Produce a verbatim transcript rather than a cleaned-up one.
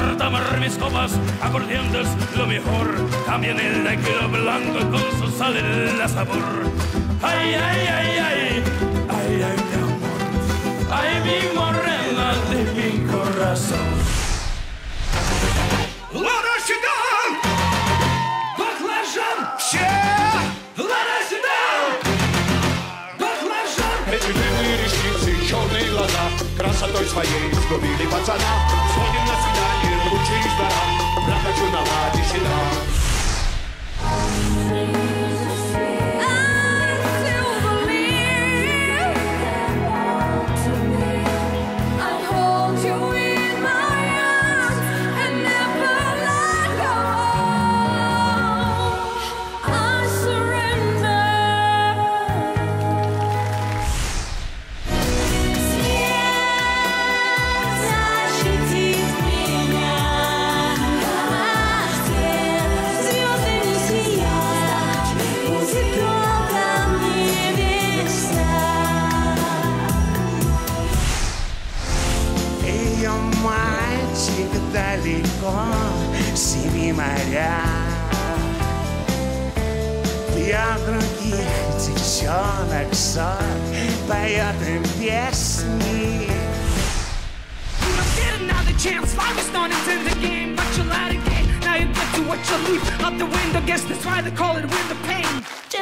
tomar, tomar mis copas, aguardientes lo mejor, también el tequila blanco con su sal y la sabor. Ay, ay, ay, ay, ay, ay, mi amor, ay, mi morena de mi corazón. Лада седан, баклажан, все. Лада седан, баклажан. Эти длинные ресницы, черные глаза красотой своей сгубили пацана. Сходим на свидание, лучше из двора, прокачу на ладе седан. Далеко, семи моря. Для других девчонок сон поет им песни. You don't get another chance. Life is not intended game, but you let it get. Now you get to what you leave out the window. Guess that's why they call it with the pain.